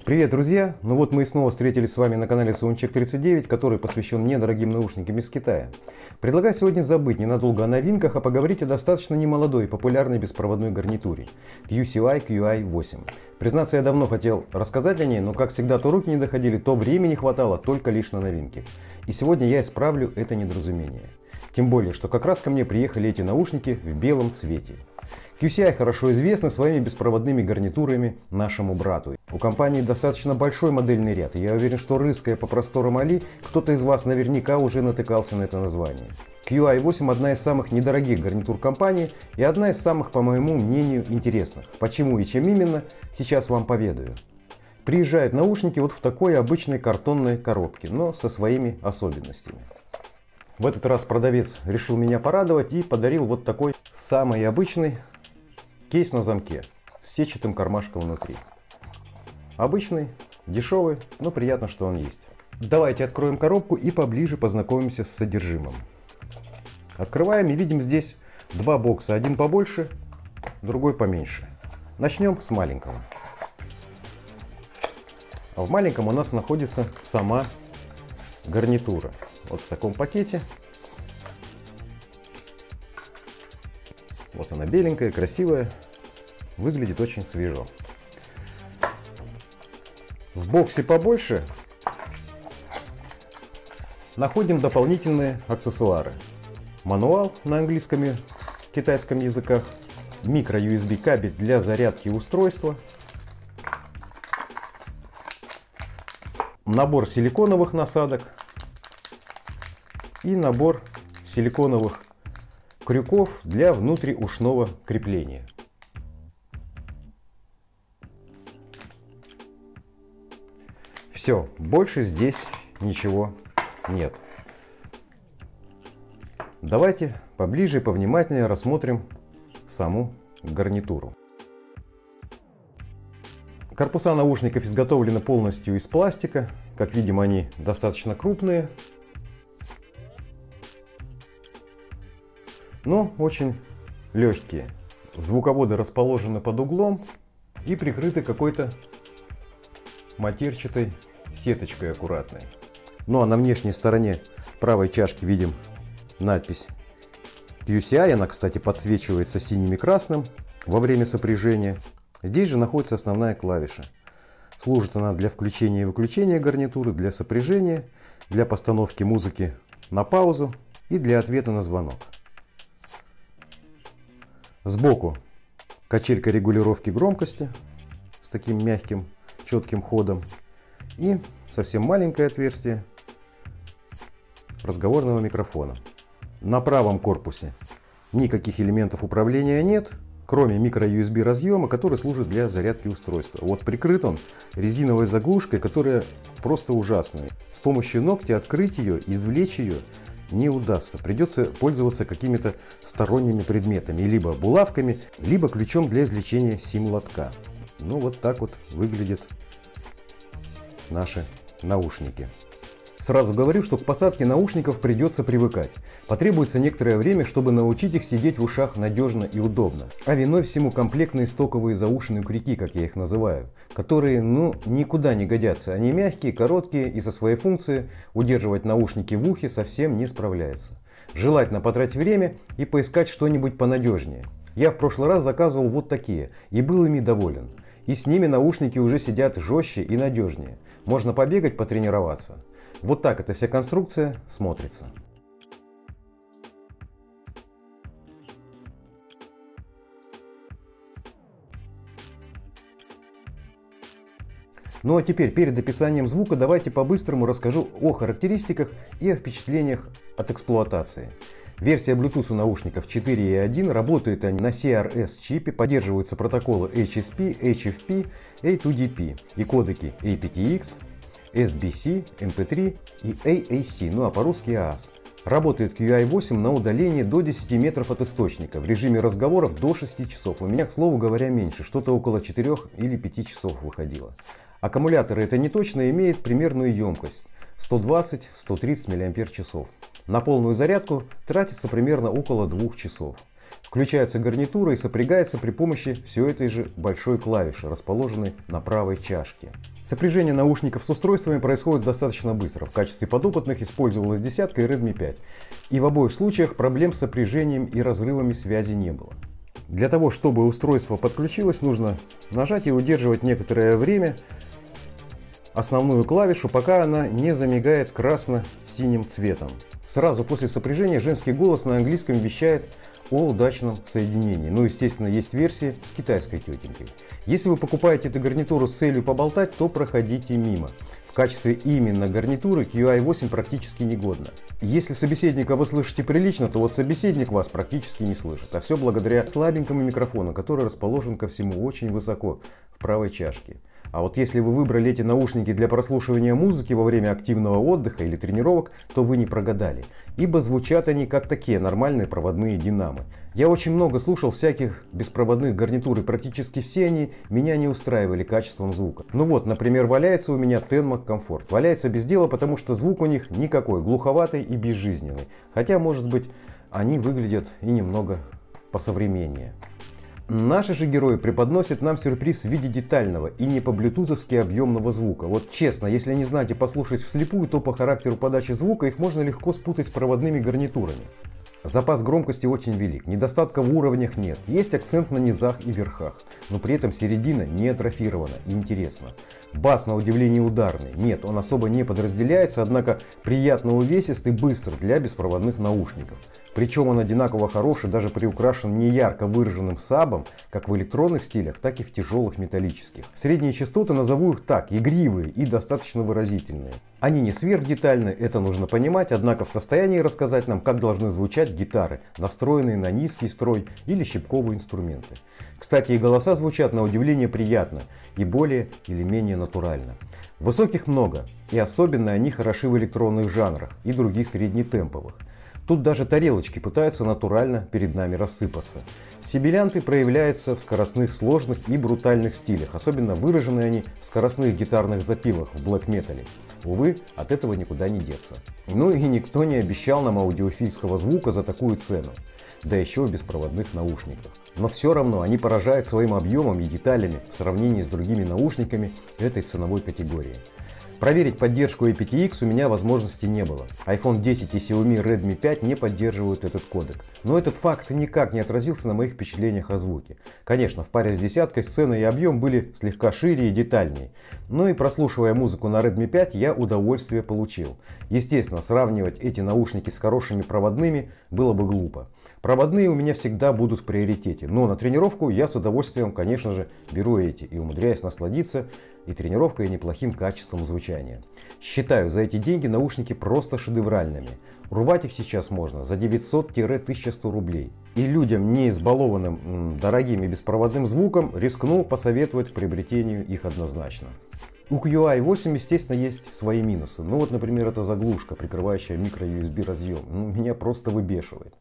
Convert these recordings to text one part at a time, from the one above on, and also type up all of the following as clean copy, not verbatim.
Привет, друзья! Ну вот мы и снова встретились с вами на канале Soundcheck 39, который посвящен недорогим наушникам из Китая. Предлагаю сегодня забыть ненадолго о новинках, а поговорить о достаточно немолодой и популярной беспроводной гарнитуре QCI QI8. Признаться, я давно хотел рассказать о ней, но как всегда то руки не доходили, то времени хватало только лишь на новинки. И сегодня я исправлю это недоразумение. Тем более, что как раз ко мне приехали эти наушники в белом цвете. QCI хорошо известны своими беспроводными гарнитурами нашему брату. У компании достаточно большой модельный ряд, и я уверен, что рыская по просторам Али, кто-то из вас наверняка уже натыкался на это название. QI8 одна из самых недорогих гарнитур компании и одна из самых, по моему мнению, интересных. Почему и чем именно, сейчас вам поведаю. Приезжают наушники вот в такой обычной картонной коробке, но со своими особенностями. В этот раз продавец решил меня порадовать и подарил вот такой самый обычный кейс на замке с сетчатым кармашком внутри. Обычный, дешевый, но приятно, что он есть. Давайте откроем коробку и поближе познакомимся с содержимым. Открываем и видим здесь два бокса, один побольше, другой поменьше. Начнем с маленького. А в маленьком у нас находится сама гарнитура. Вот в таком пакете. Вот она беленькая, красивая. Выглядит очень свежо. В боксе побольше находим дополнительные аксессуары. Мануал на английском и китайском языках. Микро-USB кабель для зарядки устройства. Набор силиконовых насадок. И набор силиконовых крюков для внутриушного крепления. Все, больше здесь ничего нет. Давайте поближе и повнимательнее рассмотрим саму гарнитуру. Корпуса наушников изготовлены полностью из пластика. Как видим, они достаточно крупные, но очень легкие. Звуководы расположены под углом и прикрыты какой-то матерчатой сеточкой аккуратной. Ну а на внешней стороне правой чашки видим надпись QCI. Она, кстати, подсвечивается синим и красным во время сопряжения. Здесь же находится основная клавиша. Служит она для включения и выключения гарнитуры, для сопряжения, для постановки музыки на паузу и для ответа на звонок. Сбоку качелька регулировки громкости с таким мягким, четким ходом. И совсем маленькое отверстие разговорного микрофона. На правом корпусе никаких элементов управления нет, кроме микро-USB разъема, который служит для зарядки устройства. Вот прикрыт он резиновой заглушкой, которая просто ужасная. С помощью ногтя открыть ее, извлечь ее не удастся. Придется пользоваться какими-то сторонними предметами, либо булавками, либо ключом для извлечения сим-лотка. Ну вот так вот выглядят наши наушники. Сразу говорю, что к посадке наушников придется привыкать. Потребуется некоторое время, чтобы научить их сидеть в ушах надежно и удобно. А виной всему комплектные стоковые заушные крюки, как я их называю, которые никуда не годятся. Они мягкие, короткие и со своей функцией удерживать наушники в ухе совсем не справляются. Желательно потратить время и поискать что-нибудь понадежнее. Я в прошлый раз заказывал вот такие и был ими доволен. И с ними наушники уже сидят жестче и надежнее. Можно побегать, потренироваться. Вот так эта вся конструкция смотрится. Ну а теперь, перед описанием звука, давайте по-быстрому расскажу о характеристиках и о впечатлениях от эксплуатации. Версия Bluetooth у наушников 4.1, работают они на CRS чипе, поддерживаются протоколы HSP, HFP, A2DP и кодеки aptX, SBC, MP3 и AAC, ну а по-русски AAS. Работает QI8 на удалении до 10 метров от источника, в режиме разговоров до 6 часов. У меня, к слову говоря, меньше, что-то около 4 или 5 часов выходило. Аккумуляторы это не точно, имеют примерную емкость 120-130 мАч. На полную зарядку тратится примерно около 2 часов. Включается гарнитура и сопрягается при помощи все этой же большой клавиши, расположенной на правой чашке. Сопряжение наушников с устройствами происходит достаточно быстро. В качестве подопытных использовалась десятка и Redmi 5. И в обоих случаях проблем с сопряжением и разрывами связи не было. Для того, чтобы устройство подключилось, нужно нажать и удерживать некоторое время основную клавишу, пока она не замигает красно-синим цветом. Сразу после сопряжения женский голос на английском вещает о удачном соединении. Ну, естественно, есть версии с китайской тетенькой. Если вы покупаете эту гарнитуру с целью поболтать, то проходите мимо. В качестве именно гарнитуры QI8 практически негодна. Если собеседника вы слышите прилично, то вот собеседник вас практически не слышит. А все благодаря слабенькому микрофону, который расположен ко всему очень высоко в правой чашке. А вот если вы выбрали эти наушники для прослушивания музыки во время активного отдыха или тренировок, то вы не прогадали. Ибо звучат они как такие нормальные проводные динамы. Я очень много слушал всяких беспроводных гарнитур, и практически все они меня не устраивали качеством звука. Ну вот, например, валяется у меня Tenmac Comfort. Валяется без дела, потому что звук у них никакой, глуховатый и безжизненный. Хотя, может быть, они выглядят и немного посовременнее. Наши же герои преподносят нам сюрприз в виде детального и не по-блютузовски объемного звука. Вот честно, если не знаете послушать вслепую, то по характеру подачи звука их можно легко спутать с проводными гарнитурами. Запас громкости очень велик, недостатка в уровнях нет, есть акцент на низах и верхах, но при этом середина не атрофирована и интересна. Бас на удивление ударный, нет, он особо не подразделяется, однако приятно увесист и быстр для беспроводных наушников. Причем он одинаково хороший, даже приукрашен не ярко выраженным сабом, как в электронных стилях, так и в тяжелых металлических. Средние частоты, назову их так, игривые и достаточно выразительные. Они не сверхдетальны, это нужно понимать, однако в состоянии рассказать нам, как должны звучать гитары, настроенные на низкий строй или щипковые инструменты. Кстати, и голоса звучат на удивление приятно и более или менее натурально. Высоких много, и особенно они хороши в электронных жанрах и других среднетемповых. Тут даже тарелочки пытаются натурально перед нами рассыпаться. Сибилянты проявляются в скоростных, сложных и брутальных стилях. Особенно выражены они в скоростных гитарных запилах в блэк-метале. Увы, от этого никуда не деться. Ну и никто не обещал нам аудиофильского звука за такую цену. Да еще в беспроводных наушниках. Но все равно они поражают своим объемом и деталями в сравнении с другими наушниками этой ценовой категории. Проверить поддержку aptX у меня возможности не было. iPhone 10 и Xiaomi Redmi 5 не поддерживают этот кодек. Но этот факт никак не отразился на моих впечатлениях о звуке. Конечно, в паре с десяткой сцена и объем были слегка шире и детальнее. Но и прослушивая музыку на Redmi 5 я удовольствие получил. Естественно, сравнивать эти наушники с хорошими проводными было бы глупо. Проводные у меня всегда будут в приоритете, но на тренировку я с удовольствием, конечно же, беру эти и умудряюсь насладиться и тренировкой, и неплохим качеством звучания. Считаю за эти деньги наушники просто шедевральными. Урвать их сейчас можно за 900-1100 рублей. И людям, не избалованным дорогим и беспроводным звуком, рискну посоветовать к приобретению их однозначно. У QI8, естественно, есть свои минусы. Ну вот, например, эта заглушка, прикрывающая микро-USB разъем, меня просто выбешивает.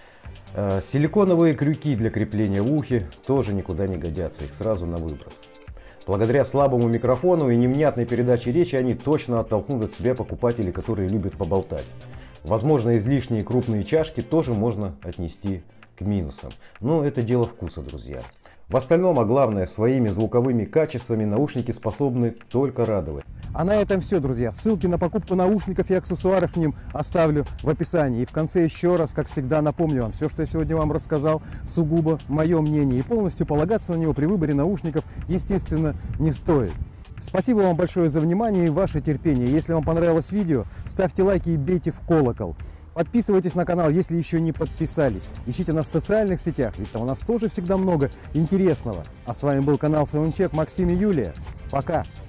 Силиконовые крюки для крепления в ухе тоже никуда не годятся, их сразу на выброс. Благодаря слабому микрофону и невнятной передаче речи они точно оттолкнут от себя покупателей, которые любят поболтать. Возможно, излишние крупные чашки тоже можно отнести к минусам. Но это дело вкуса, друзья. В остальном, а главное, своими звуковыми качествами наушники способны только радовать. А на этом все, друзья. Ссылки на покупку наушников и аксессуаров к ним оставлю в описании. И в конце еще раз, как всегда, напомню вам, все, что я сегодня вам рассказал, сугубо мое мнение. И полностью полагаться на него при выборе наушников, естественно, не стоит. Спасибо вам большое за внимание и ваше терпение. Если вам понравилось видео, ставьте лайки и бейте в колокол. Подписывайтесь на канал, если еще не подписались. Ищите нас в социальных сетях, ведь там у нас тоже всегда много интересного. А с вами был канал Soundcheck, Максим и Юлия. Пока!